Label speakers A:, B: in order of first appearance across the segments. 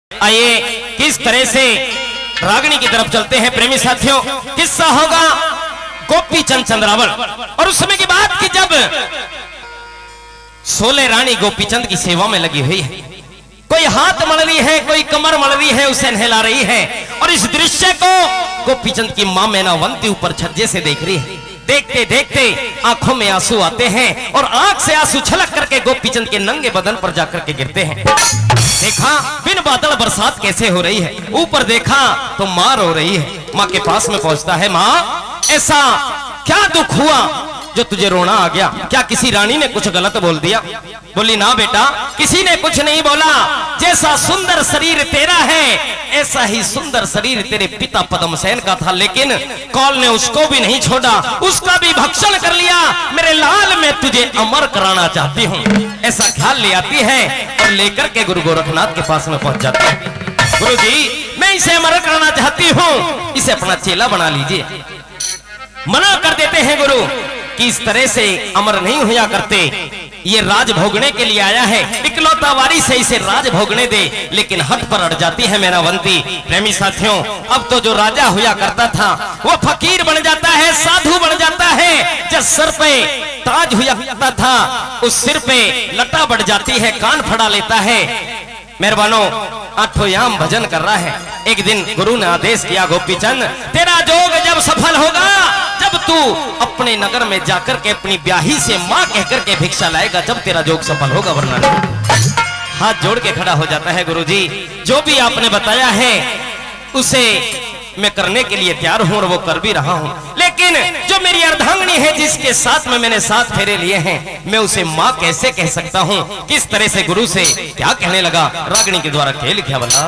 A: आइए किस तरह से रागिनी की तरफ चलते हैं प्रेमी साथियों। किस्सा होगा गोपी चंद चंद्रावल और उस समय की बात कि जब सोले रानी गोपी चंद की सेवा में लगी हुई है, कोई हाथ मल रही है, कोई कमर मल रही है, उसे नहला रही है और इस दृश्य को गोपी चंद की मां मैनावंती ऊपर छज्जे से देख रही है। देखते देखते आंखों में आंसू आते हैं और आंख से आंसू छलक करके गोपी चंद के नंगे बदन पर जाकर के गिरते हैं। देखा बिन बादल बरसात कैसे हो रही है, ऊपर देखा तो मां रो रही है। मां के पास में पहुंचता है, मां ऐसा क्या दुख हुआ जो तुझे रोना आ गया? क्या किसी रानी ने कुछ गलत बोल दिया? बोली ना बेटा, किसी ने कुछ नहीं बोला। जैसा सुंदर शरीर तेरा है ऐसा ही सुंदर शरीर तेरे पिता पद्मसेन का था, लेकिन कौल ने उसको भी नहीं छोड़ा, उसका भी भक्षण कर लिया। मेरे लाल मैं तुझे अमर कराना चाहती हूँ, ऐसा ख्याल ले आती है और लेकर के गुरु गोरखनाथ के पास में पहुंच जाती है। गुरु जी मैं इसे अमर कराना चाहती हूँ, इसे अपना चेला बना लीजिए। मना कर देते हैं गुरु कि इस तरह से अमर नहीं हुआ करते, ये राज भोगने के लिए आया है, इकलौता वारी से इसे राज भोगने दे। लेकिन हट पर अड़ जाती है मैनावंती। प्रेमी साथियों, अब तो जो राजा हुआ करता था वो फकीर बन जाता है, साधु बन जाता है। जब सर पे ताज हुआ करता था उस सिर पे लटा बढ़ जाती है, कान फड़ा लेता है। मेहरबानों, आठों याम भजन कर रहा है। एक दिन गुरु ने आदेश किया, गोपी चंद तेरा जोग जब सफल होगा, जब तू अपने नगर में जाकर के अपनी ब्याही से मां कहकर के भिक्षा लाएगा, जब तेरा जोग सफल होगा, वरना नहीं। हाथ जोड़ के खड़ा हो जाता है, गुरुजी जो भी आपने बताया है उसे मैं करने के लिए तैयार हूं और वो कर भी रहा हूं, लेकिन जो मेरी अर्धांगिनी है जिसके साथ में मैंने 7 फेरे लिए हैं, मैं उसे मां कैसे कह सकता हूं? किस तरह से गुरु से क्या कहने लगा? रागिनी के द्वारा क्या लिखा बला?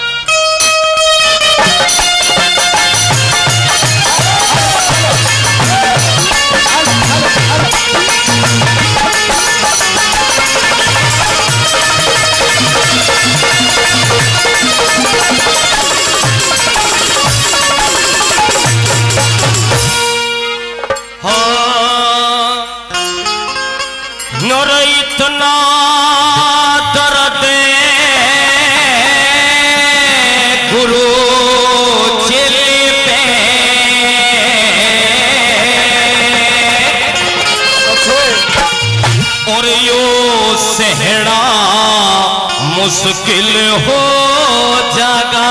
A: इतना दर्द गुरु चेले पे और यो सहना मुश्किल हो जागा।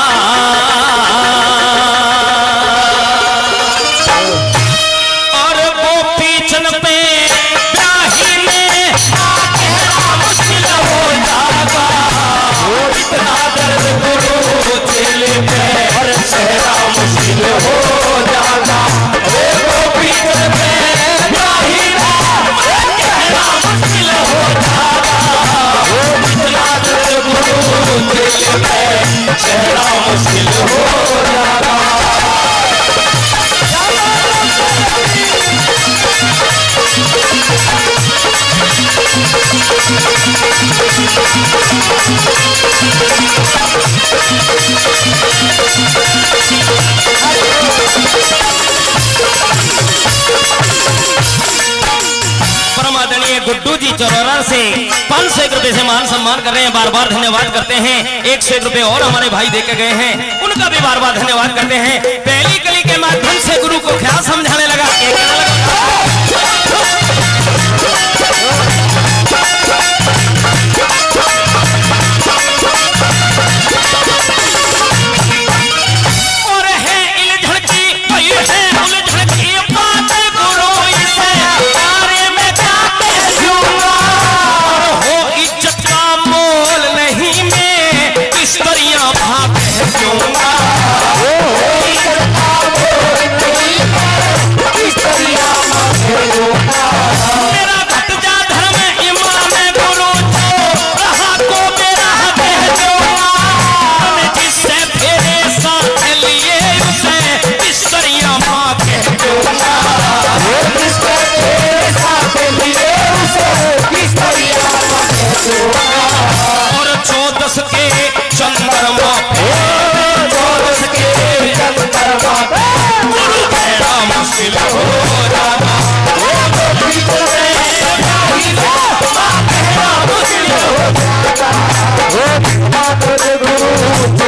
A: परमादरणीय गुड्डू जी चौरारा से 501 रुपए से मान सम्मान कर रहे हैं, बार बार धन्यवाद करते हैं। 101 रुपए और हमारे भाई देके गए हैं, उनका भी बार बार धन्यवाद करते हैं। पहली कली के माध्यम से गुरु को ख्याल समझाने लगा।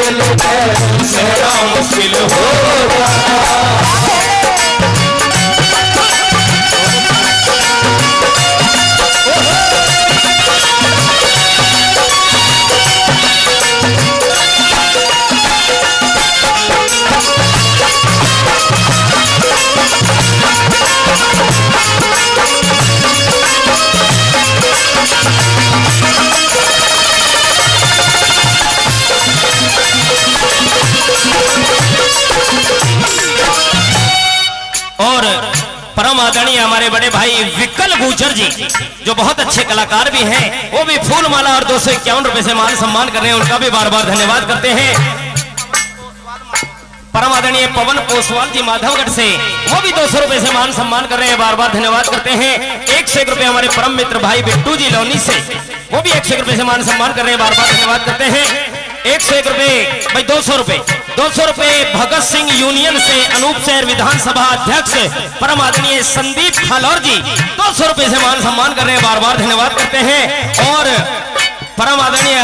B: दिल में सहना मुश्किल होगा।
A: और परम आदरणीय हमारे बड़े भाई विकल गुजर जी जो बहुत अच्छे कलाकार भी हैं, वो भी फूल माला और 251 रुपए से मान सम्मान कर रहे हैं, उनका भी बार बार धन्यवाद करते हैं। परम आदरणीय पवन पोसवाल जी माधवगढ़ से, वो भी 200 रुपए से मान सम्मान कर रहे हैं, बार बार धन्यवाद करते हैं। 101 रुपए हमारे परम मित्र भाई बिट्टू जी लौनी से, वो भी 101 रुपए से मान सम्मान कर रहे हैं, बार बार धन्यवाद करते हैं। 101 रुपए भाई 200 रुपए भगत सिंह यूनियन से अनूप शहर विधानसभा अध्यक्ष परम आदरणीय संदीप खालौर जी 200 रुपए से मान सम्मान कर रहे हैं, बार बार धन्यवाद करते हैं। और परम आदरणीय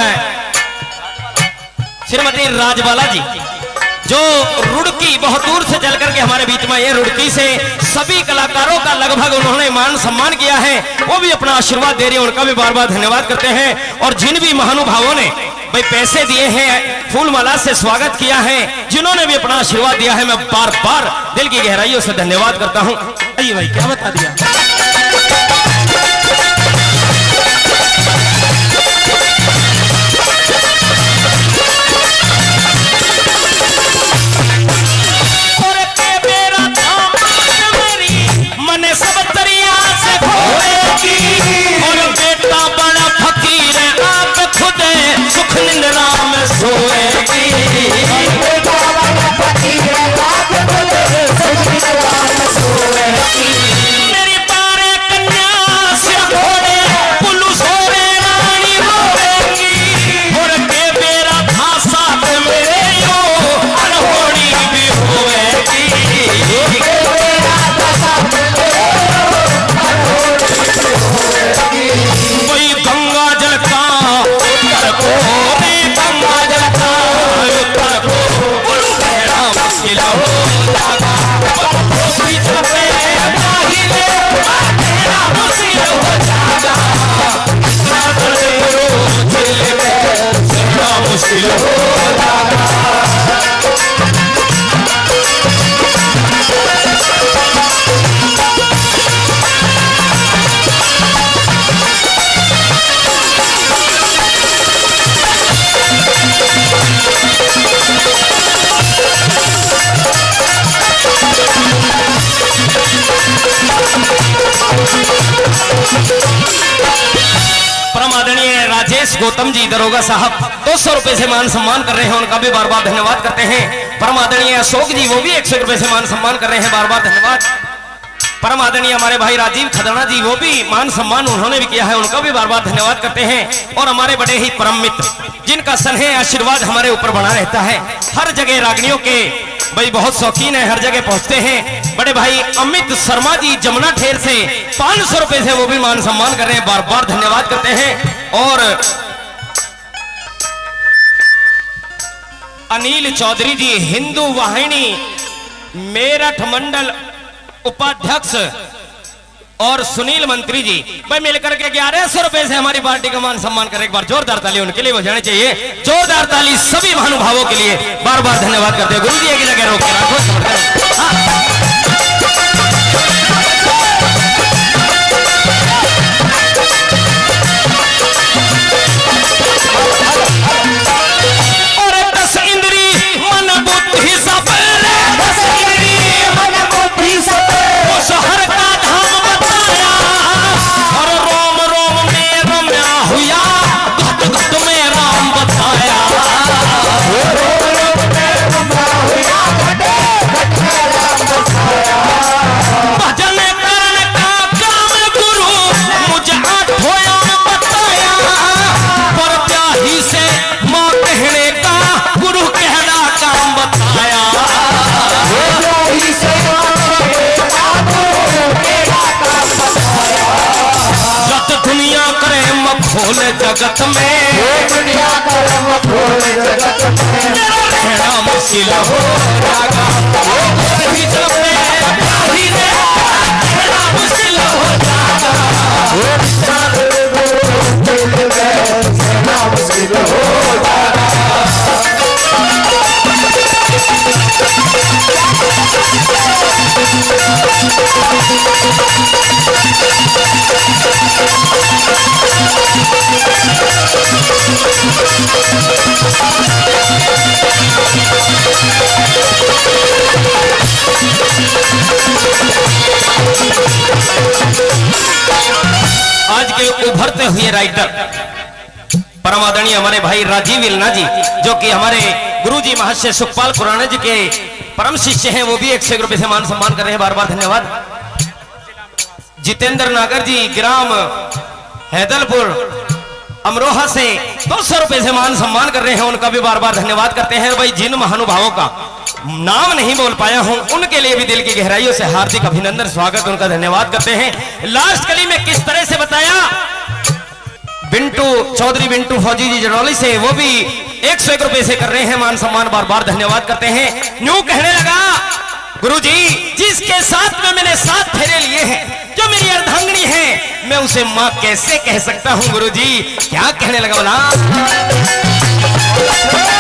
A: श्रीमती राजबाला जी जो रुड़की बहुत दूर से चल करके हमारे बीच में ये रुड़की से सभी कलाकारों का लगभग उन्होंने मान सम्मान किया है, वो भी अपना आशीर्वाद दे रहे हैं, उनका भी बार बार धन्यवाद करते हैं। और जिन भी महानुभावों ने भाई पैसे दिए हैं, फूलमाला से स्वागत किया है, जिन्होंने भी अपना आशीर्वाद दिया है, मैं बार बार दिल की गहराइयों से धन्यवाद करता हूँ। आइए भाई क्या बता दिया। परम आदरणीय राजेश गौतम जी दरोगा साहब 200 रुपए से मान सम्मान कर रहे हैं, उनका भी बार बार धन्यवाद करते हैं। परम आदरणीय अशोक जी वो भी 100 रुपए से मान सम्मान कर रहे हैं, बार बार धन्यवाद। परम आदरणीय हमारे भाई राजीव खदना जी वो भी मान सम्मान उन्होंने भी किया है, उनका भी बार बार धन्यवाद करते हैं। और हमारे बड़े ही परम मित्र जिनका स्नेह आशीर्वाद हमारे ऊपर बना रहता है, हर जगह रागनियों के भाई बहुत शौकीन है, हर जगह पहुंचते हैं, बड़े भाई अमित शर्मा जी जमुना ठेर से 500 रुपए से वो भी मान सम्मान कर रहे हैं, बार बार धन्यवाद करते हैं। और अनिल चौधरी जी हिंदू वाहिनी मेरठ मंडल उपाध्यक्ष और सुनील मंत्री जी भाई मिलकर के 1100 रुपए से हमारी पार्टी का मान सम्मान करें, एक बार जोरदार ताली उनके लिए बजानी चाहिए, जोरदार ताली सभी महानुभावों के लिए, बार बार धन्यवाद करते हैं। गुरु जी एक जगह रोक के रखो। खोल जगत में दुनिया कर्म खोल जगत में
B: मुश्किल हो जाएगा, कहीं जब मेरा ही रे कहना मुश्किल हो जाएगा, कहना मुश्किल हो जाएगा।
A: आज के उभरते हुए राइटर परम आदरणीय हमारे भाई राजीव इलना जी, जो कि हमारे गुरुजी महर्षि सुखपाल खुराना जी के परम शिष्य हैं, वो भी 100 रुपए से मान सम्मान कर रहे हैं, बार बार धन्यवाद। जितेंद्र नागर जी ग्राम हैदलपुर अमरोहा से 200 रुपए से मान सम्मान कर रहे हैं, उनका भी बार बार धन्यवाद करते हैं। भाई जिन महानुभावों का नाम नहीं बोल पाया हूं, उनके लिए भी दिल की गहराइयों से हार्दिक अभिनंदन, स्वागत, उनका धन्यवाद करते हैं। लास्ट कली में किस तरह से बताया, बिंटू चौधरी बिंटू फौजी जी जड़ौली से, वो भी 101 रुपए से कर रहे हैं मान सम्मान, बार बार धन्यवाद करते हैं। यूं कहने लगा गुरुजी, जिसके साथ में मैंने 7 फेरे लिए हैं, जो मेरी अर्धांगिनी है, मैं उसे मां कैसे कह सकता हूं गुरुजी। क्या कहने लगा बोला,